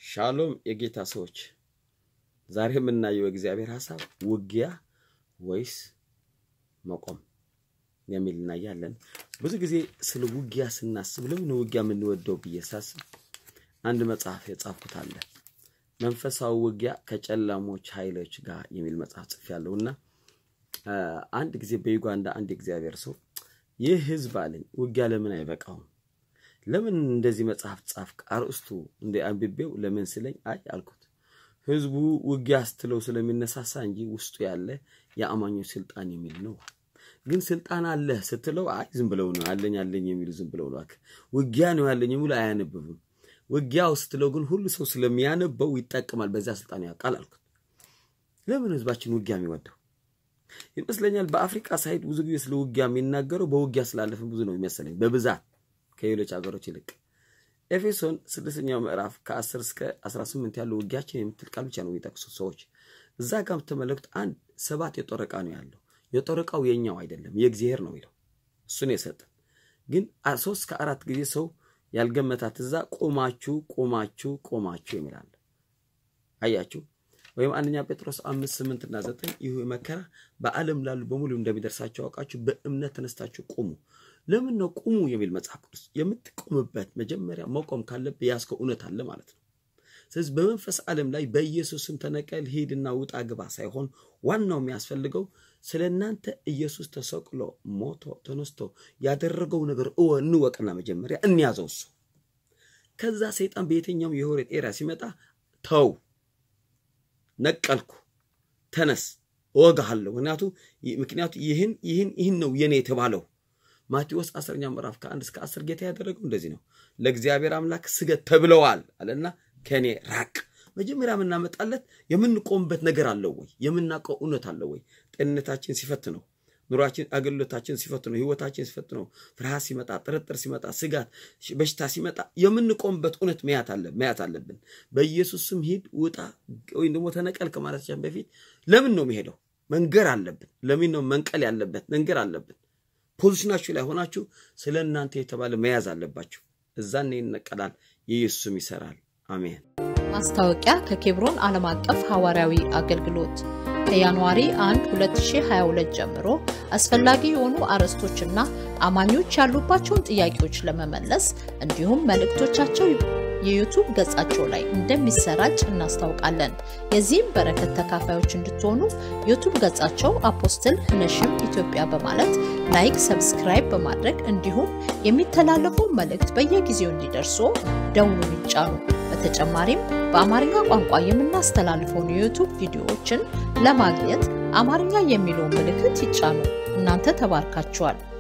ሻሎም የጌታ ሰዎች ዛሬ የምናየው እግዚአብሔር ሐሳብ ውጊያ ወይስ መቆም የሚል እናያለን። ብዙ ጊዜ ስለ ውጊያ ስናስብ ለምን ውጊያ ምን ወደው በየሳስብ አንድ መጽሐፍ የጻፍኩት አለ መንፈሳዊ ውጊያ ከጨለሞች ኃይሎች ጋር የሚል መጽሐፍ ጽፌያለሁና አንድ ጊዜ በዩጋንዳ አንድ እግዚአብሔር ሰው ይህ ህዝብ አለኝ ውጊያ ለምን አይበቃው ለምን እንደዚህ መጽሐፍ ጻፍ አርስቱ እንደ አንብቤው ለምን ስለኝ አይ አልኩት ህዝቡ ውጊያ ስትለው ስለሚነሳሳ እንጂ ውስጡ ያለ ያማኞች ስልጣን የሚል ነው ግን ስልጣን አለ ስትለው አይ ዝም ብለው ነው አለኝ የሚሉ ዝም ብለው ነው ውጊያ ነው ያለኝ የሚሉ አያነብቡም ውጊያው ስትለው ግን ሁሉ ሰው ስለሚያነበው ይጣቀማል በዛ ስልጣን ያቃል አልኩት ለምን ህዝባችን ውጊያ የሚወደው ይመስለኛል በአፍሪካ ሳይድ ብዙ ጊዜ ስለ ውጊያ የሚናገረው በውጊያ ስላለፈ ብዙ ነው የሚመስለኝ በብዛት ከሌሎች አገሮች ይልቅ ኤፌሶን 6ኛው ምዕራፍ ከ10 እስከ 18 ያለው ውጊያችን የምትል ቃል ብቻ ነው የሚጠቅሱት ሰዎች እዛ ጋር ተመለክቱ አንድ 7 የጦርቃ ነው ያለው የጦርቃው የኛው አይደለም የእግዚአብሔር ነው ይለው እሱ ነው የሰጠን ግን 3 ከ4 ጊዜ ሰው ያልገመታት እዛ ቆማችሁ ይላል አያችሁ ወይም አንደኛ ጴጥሮስ 5:8 እና 9 ይሁ መከራ በአለም ላሉ በሙሉ እንደሚደርሳቸው አውቃችሁ በእምነት ተነስታችሁ ቆሙ ለምን ነው ቆሙ የሚል መጽሐፍ ቅዱስ የምትቆምበት መጀመሪያ መቆም ካለበት ያስከው እውነት አለ ማለት ነው ስለዚህ በመንፈስ ዓለም ላይ በኢየሱስም ተነቀል ሄድና ውጣ ግባ ሳይሆን ዋናው የሚያስፈልገው ስለናንተ ኢየሱስ ተሰቅሎ ሞቶ ተነስቶ ያደረገው ነገር እንወቅና መጀመሪያ እንያዘው እሱ ከዛ ሰይጣን በየትኛው የሆረት ኤራ ሲመጣ ተው ነቀልኩ ተነስ ወጋሃለሁ ምክንያቱ ይህን ነው የኔ የተባለው ማቴዎስ 10ኛው ምዕራፍ ከ1 እስከ 10 ጌታ ያደረገው እንደዚህ ነው ለእግዚአብሔር አምላክ ስገድ ተብለዋል አለና ከኔ ራቅ መጀመሪያ ምናመጣለት የምንቆምበት ነገር አለው ወይ የምናቀው እውነት አለው ወይ ጤንነታችን ሲፈት ነው ኑሯችን አገልግሎታችን ሲፈት ነው ህይወታችን ሲፈት ነው ፍርሃት ሲመጣ ጥርጥር ሲመጣ ስጋት በሽታ ሲመጣ የምንቆምበት እውነት ማያት አለብን በኢየሱስ ስም ሂድ ውጣ ወይ ደግሞ ተነቀል ከማለታችን በፊት ለምን ነው የሚሄደው መንገር አለብን ለምን ነው መንቀል ያለበት መንገር አለብን ፖዚሽናችሁ ላይ ሆናችሁ ስለናንተ የተባለ መያዝ አለባችሁ እዛን ይነቀላል ኢየሱስም ይሰራል አሜን ማስታወቂያ ከኬብሮን ዓለም አቀፍ ሐዋርያዊ አገልግሎት ከጃንዋሪ 1 2022 ጀምሮ አስፈላጊ የሆኑ አርዕስቶችና አማኞች ያሉባቸውን ጥያቄዎች ለመመለስ እንዲሁም መልእክቶቻቸው የዩቲዩብ ገጻቸው ላይ እንደሚሰራጭ እናስታውቃለን የዚህም በረከት ተካፋዮች እንድትሆኑ ዩቲዩብ ገጻቸው አፖስትል ነሽም ኢትዮጵያ በማለት ላይክ ሰብስክራይብ በማድረግ እንዲሁም የሚተላለፉ መልእክት በየጊዜው እንዲደርሱ ደውሉን ይጫኑ በተጨማሪም በአማርኛ ቋንቋ የምናስተላልፈው የዩቲዩብ ቪዲዮዎችን ለማግኘት አማርኛ የሚለውን ምልክት ይጫኑ እናንተ ተባርካችኋል